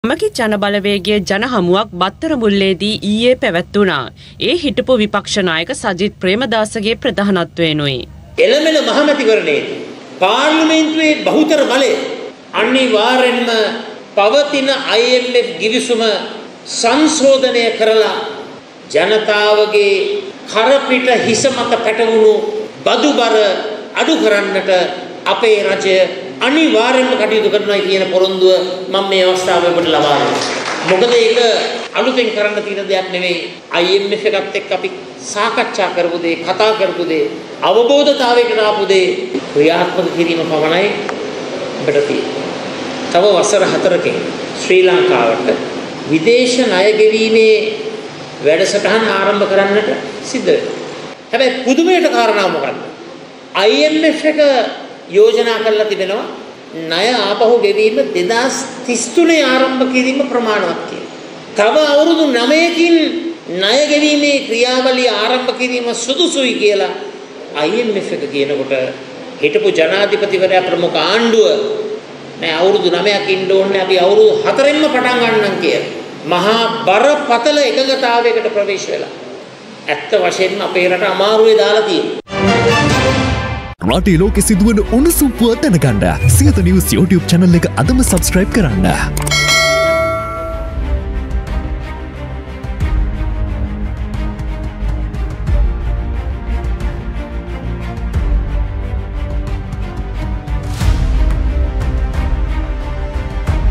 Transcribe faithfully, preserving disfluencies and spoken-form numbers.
මකි ජන බලවේගයේ ජන හමුවක් බත්තර මුල්ලේදී ඊයේ පැවැත්වුණා. ඒ හිටපු විපක්ෂ නායක සජිත් ප්‍රේමදාසගේ ප්‍රධානත්වයෙනුයි. එළමෙන මහමැතිවරණයේදී පාර්ලිමේන්තුවේ බහුතර බලය අනිවාර්යෙන්ම පවතින I M F ගිවිසුම සංශෝධනය කරලා ජනතාවගේ කරපිට හිස මත පැටවුණු බදුබර අඩු කරන්නට අපේ රජය අනිවාර්යෙන්ම කටයුතු කරනවා කියන පොරොන්දුව මම මේ අවස්ථාවේ ඔබට ලබා දෙනවා. මොකද ඒක අලුතෙන් කරන්න තියෙන දෙයක් නෙවෙයි. I M F එකත් එක්ක අපි සාකච්ඡා කරපු දේ, කතා කරපු දේ, අවබෝධතාවයකට ආපු දේ ක්‍රියාත්මක කිරීම පමණයි අපිට තියෙන්නේ. තව වසර හතරකින් ශ්‍රී ලංකාවට විදේශ ණය ගෙවීමේ වැඩසටහන ආරම්භ කරන්නට සිද්ධ වෙනවා. හැබැයි පුදුමයට කාරණා මොකක්ද? I M F එක යෝජනා කරලා තිබෙනවා ණය ආපහු ගෙවීම දෙදාස් තිස් තුනේ ආරම්භ කිරීම ප්‍රමාණවත් කියලා. තව අවුරුදු නවයකින් ණය ගෙවීමේ ක්‍රියාවලිය ආරම්භ කිරීම සුදුසුයි කියලා I M F එක කියනකොට හිටපු ජනාධිපතිවරයා ප්‍රමුඛ ආණ්ඩුව නෑ අවුරුදු නවයක් ඉන්න ඕනේ අපි අවුරුදු හතරෙන්ම පටන් ගන්නම් කියලා. මහා බරපතල එකඟතාවයකට ප්‍රවේශ වෙලා. ඇත්ත වශයෙන්ම අපේ රට අමාරුවේ දාලා තියෙනවා. රටේ ලෝකෙ සිදුවන උණුසුම් පුවත් දැනගන්න සියත නිවුස් YouTube channel එක අදම subscribe කරන්න.